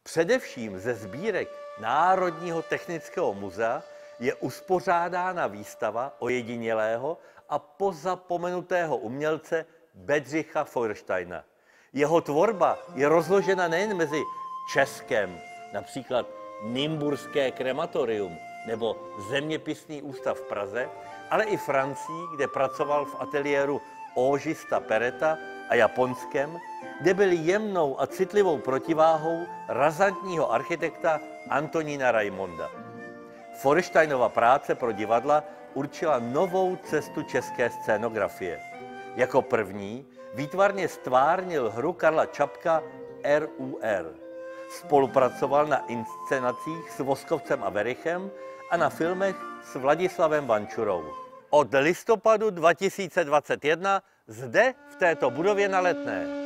Především ze sbírek Národního technického muzea je uspořádána výstava ojedinělého a pozapomenutého umělce Bedřicha Feuersteina. Jeho tvorba je rozložena nejen mezi Českem, například Nymburské krematorium nebo Zeměpisný ústav v Praze, ale i Francii, kde pracoval v ateliéru Augusta Perretta, a Japonském, kde byl jemnou a citlivou protiváhou razantního architekta Antonína Raimonda. Feuersteinova práce pro divadla určila novou cestu české scénografie. Jako první výtvarně stvárnil hru Karla Čapka RUR. Spolupracoval na inscenacích s Voskovcem a Werichem a na filmech s Vladislavem Vančurou. Od listopadu 2021 zde v této budově na Letné.